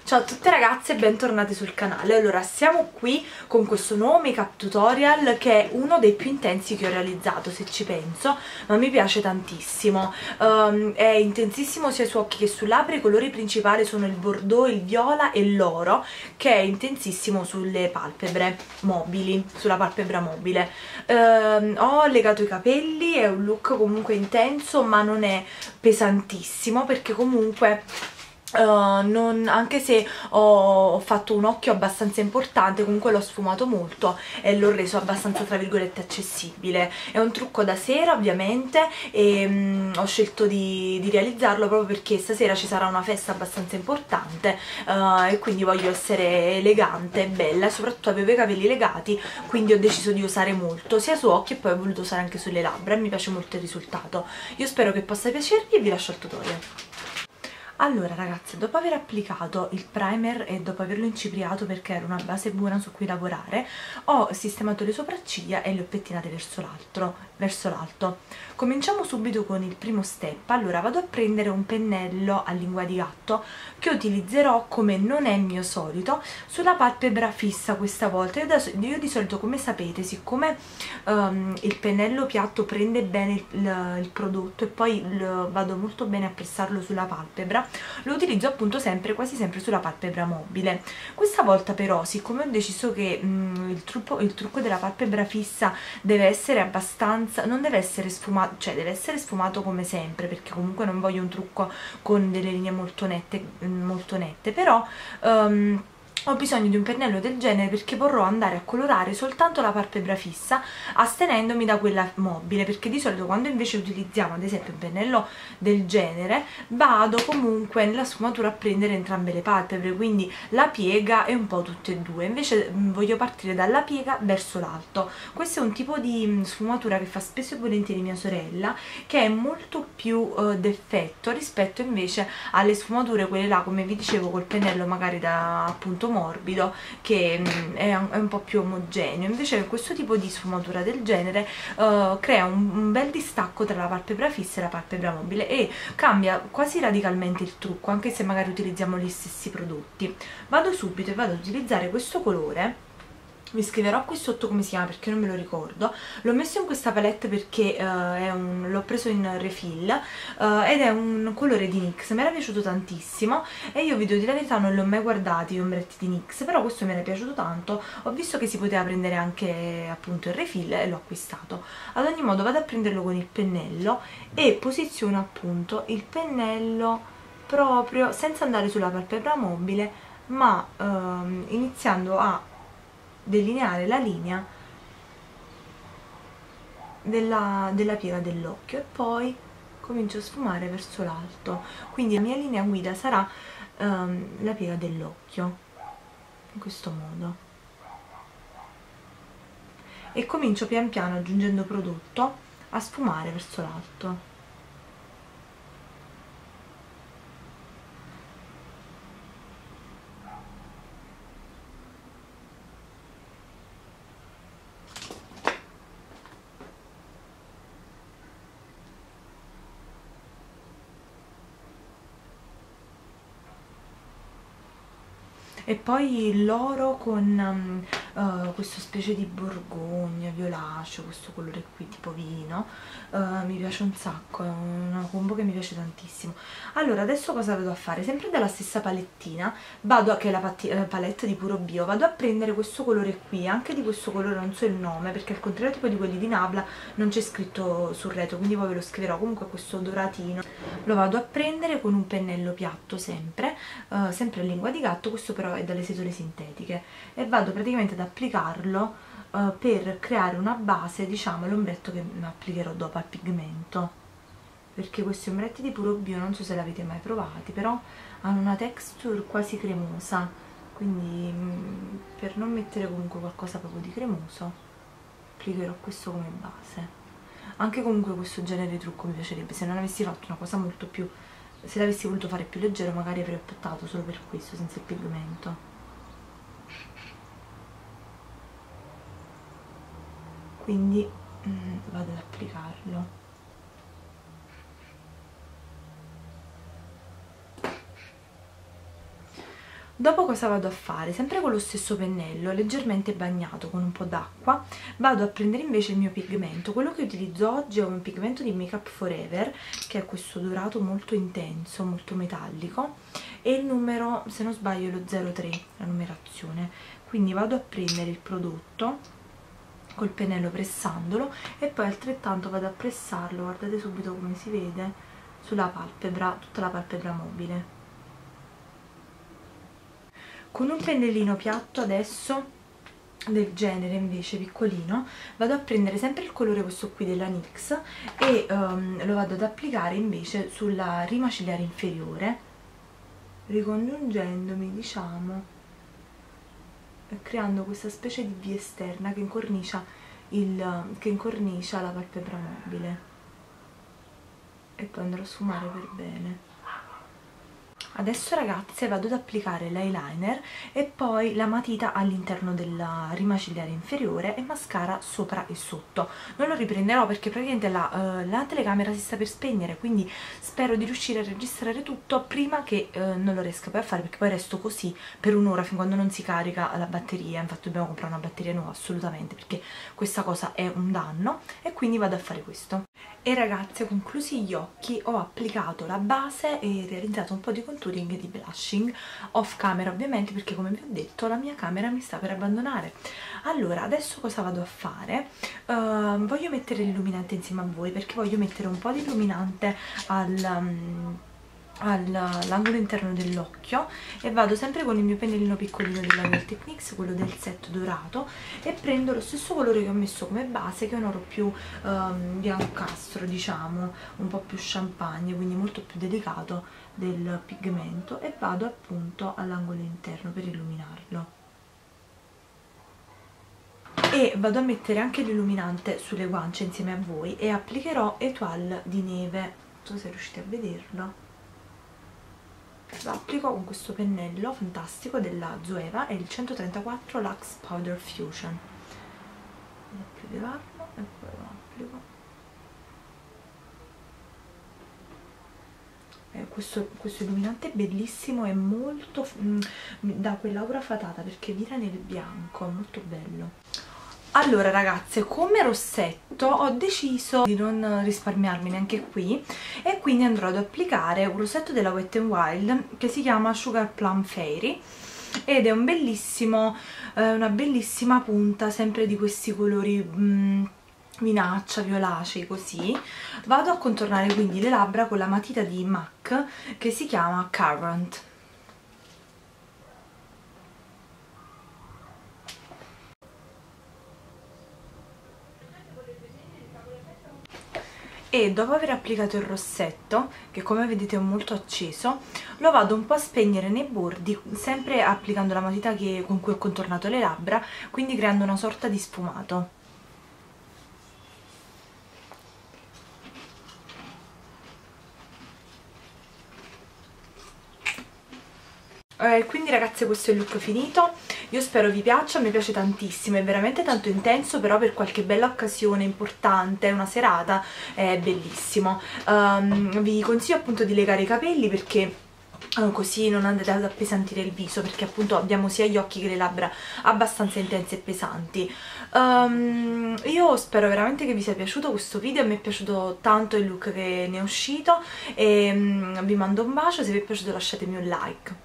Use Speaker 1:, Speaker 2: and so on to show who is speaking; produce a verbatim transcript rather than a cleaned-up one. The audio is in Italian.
Speaker 1: Ciao a tutte ragazze e bentornate sul canale. Allora, siamo qui con questo nuovo make up tutorial che è uno dei più intensi che ho realizzato, se ci penso, ma mi piace tantissimo. Um, è intensissimo sia su occhi che su labbra. I colori principali sono il bordeaux, il viola e l'oro, che è intensissimo sulle palpebre mobili, sulla palpebra mobile. Um, ho legato i capelli, è un look comunque intenso ma non è pesantissimo, perché comunque Uh, non, anche se ho fatto un occhio abbastanza importante, comunque l'ho sfumato molto e l'ho reso abbastanza tra virgolette accessibile. È un trucco da sera ovviamente e um, ho scelto di, di realizzarlo proprio perché stasera ci sarà una festa abbastanza importante uh, e quindi voglio essere elegante e bella, e soprattutto avevo i capelli legati, quindi ho deciso di usare molto sia su occhi e poi ho voluto usare anche sulle labbra e mi piace molto il risultato. Io spero che possa piacervi e vi lascio il tutorial. Allora ragazze, dopo aver applicato il primer e dopo averlo incipriato perché era una base buona su cui lavorare, ho sistemato le sopracciglia e le ho pettinate verso l'alto. verso l'alto. Cominciamo subito con il primo step. Allora vado a prendere un pennello a lingua di gatto che utilizzerò, come non è mio solito, sulla palpebra fissa questa volta. Io, da, io di solito, come sapete, siccome um, il pennello piatto prende bene il, il, il prodotto e poi lo, vado molto bene a pressarlo sulla palpebra, lo utilizzo appunto sempre, quasi sempre sulla palpebra mobile. Questa volta però, siccome ho deciso che mh, il, trucco, il trucco della palpebra fissa deve essere abbastanza, non deve essere sfumato, cioè deve essere sfumato come sempre, perché comunque non voglio un trucco con delle linee molto nette, molto nette, però um, ho bisogno di un pennello del genere perché vorrò andare a colorare soltanto la palpebra fissa, astenendomi da quella mobile, perché di solito quando invece utilizziamo ad esempio un pennello del genere vado comunque nella sfumatura a prendere entrambe le palpebre, quindi la piega e un po' tutte e due. Invece mh, voglio partire dalla piega verso l'alto. Questo è un tipo di mh, sfumatura che fa spesso e volentieri mia sorella, che è molto più uh, d'effetto rispetto invece alle sfumature quelle là, come vi dicevo, col pennello magari da appunto morbido, che mh, è, un, è un po' più omogeneo. Invece questo tipo di sfumatura del genere uh, crea un, un bel distacco tra la palpebra fissa e la palpebra mobile e cambia quasi radicalmente il trucco, anche se magari utilizziamo gli stessi prodotti. Vado subito e vado ad utilizzare questo colore. Vi scriverò qui sotto come si chiama perché non me lo ricordo. L'ho messo in questa palette perché uh, l'ho preso in refill uh, ed è un colore di NYX, mi era piaciuto tantissimo e io, vi devo dire la verità, non li ho mai guardati gli ombretti di NYX, però questo mi era piaciuto tanto, ho visto che si poteva prendere anche appunto il refill e l'ho acquistato. Ad ogni modo vado a prenderlo con il pennello e posiziono appunto il pennello proprio senza andare sulla palpebra mobile, ma um, iniziando a delineare la linea della, della piega dell'occhio e poi comincio a sfumare verso l'alto, quindi la mia linea guida sarà um, la piega dell'occhio, in questo modo, e comincio pian piano, aggiungendo prodotto, a sfumare verso l'alto. E poi l'oro con um, uh, questa specie di borgogna, violaceo, questo colore qui tipo vino, uh, mi piace un sacco, è una combo che mi piace tantissimo. Allora adesso cosa vado a fare? Sempre dalla stessa palettina, vado a, che è la eh, palette di Puro Bio, vado a prendere questo colore qui, anche di questo colore non so il nome perché al contrario tipo di quelli di Nabla non c'è scritto sul retro, quindi poi ve lo scriverò. Comunque questo doratino lo vado a prendere con un pennello piatto sempre, uh, sempre a lingua di gatto, questo però è dalle setole sintetiche, e vado praticamente ad applicarlo uh, per creare una base, diciamo l'ombretto che applicherò dopo al pigmento, perché questi ombretti di Puro Bio non so se l'avete mai provati, però hanno una texture quasi cremosa, quindi mh, per non mettere comunque qualcosa proprio di cremoso applicherò questo come base. Anche comunque questo genere di trucco mi piacerebbe, se non avessi fatto una cosa molto più, se l'avessi voluto fare più leggero magari avrei optato solo per questo, senza il pigmento. Quindi mm, vado ad applicarlo. Dopo cosa vado a fare? Sempre con lo stesso pennello, leggermente bagnato con un po' d'acqua, vado a prendere invece il mio pigmento. Quello che utilizzo oggi è un pigmento di Make Up For Ever, che è questo dorato molto intenso, molto metallico, e il numero, se non sbaglio, è lo zero tre, la numerazione. Quindi vado a prendere il prodotto col pennello pressandolo e poi altrettanto vado a pressarlo, guardate subito come si vede, sulla palpebra, tutta la palpebra mobile. Con un pennellino piatto adesso, del genere invece piccolino, vado a prendere sempre il colore questo qui della NYX e um, lo vado ad applicare invece sulla rima ciliare inferiore, ricongiungendomi, diciamo, e creando questa specie di V esterna che incornicia, il, che incornicia la palpebra mobile, e poi andrò a sfumare per bene. Adesso ragazze vado ad applicare l'eyeliner e poi la matita all'interno della rima ciliare inferiore e mascara sopra e sotto. Non lo riprenderò perché praticamente la, uh, la telecamera si sta per spegnere, quindi spero di riuscire a registrare tutto prima che uh, non lo riesca poi a fare, perché poi resto così per un'ora fin quando non si carica la batteria. Infatti dobbiamo comprare una batteria nuova assolutamente, perché questa cosa è un danno, e quindi vado a fare questo. E ragazze, conclusi gli occhi, ho applicato la base e realizzato un po' di contouring e di blushing off camera ovviamente, perché come vi ho detto la mia camera mi sta per abbandonare. Allora adesso cosa vado a fare? Uh, voglio mettere l'illuminante insieme a voi, perché voglio mettere un po' di illuminante al... Um, all'angolo interno dell'occhio, e vado sempre con il mio pennellino piccolino della Real Techniques, quello del set dorato, e prendo lo stesso colore che ho messo come base, che è un oro più um, biancastro, diciamo, un po' più champagne, quindi molto più delicato del pigmento, e vado appunto all'angolo interno per illuminarlo. E vado a mettere anche l'illuminante sulle guance insieme a voi, e applicherò Etoile di neve, non so se riuscite a vederlo. Lo applico con questo pennello fantastico della Zoeva, è il centotrentaquattro Luxe Powder Fusion. Devo più levarlo e poi lo applico. Eh, questo, questo illuminante è bellissimo, è molto, mh, dà quell'aura fatata perché vira nel bianco, molto bello. Allora ragazze, come rossetto ho deciso di non risparmiarmi neanche qui, e quindi andrò ad applicare un rossetto della Wet n Wild che si chiama Sugar Plum Fairy, ed è un bellissimo, eh, una bellissima punta, sempre di questi colori mh, vinaccia, violacei, così. Vado a contornare quindi le labbra con la matita di MAC che si chiama Current. E dopo aver applicato il rossetto, che come vedete è molto acceso, lo vado un po' a spegnere nei bordi, sempre applicando la matita che, con cui ho contornato le labbra, quindi creando una sorta di sfumato. Eh, quindi ragazze, questo è il look finito. Io spero vi piaccia, mi piace tantissimo, è veramente tanto intenso, però per qualche bella occasione importante, una serata, è bellissimo. Um, vi consiglio appunto di legare i capelli, perché uh, così non andate ad appesantire il viso, perché appunto abbiamo sia gli occhi che le labbra abbastanza intense e pesanti. Um, io spero veramente che vi sia piaciuto questo video, a me è piaciuto tanto il look che ne è uscito, e um, vi mando un bacio, se vi è piaciuto lasciatemi un like.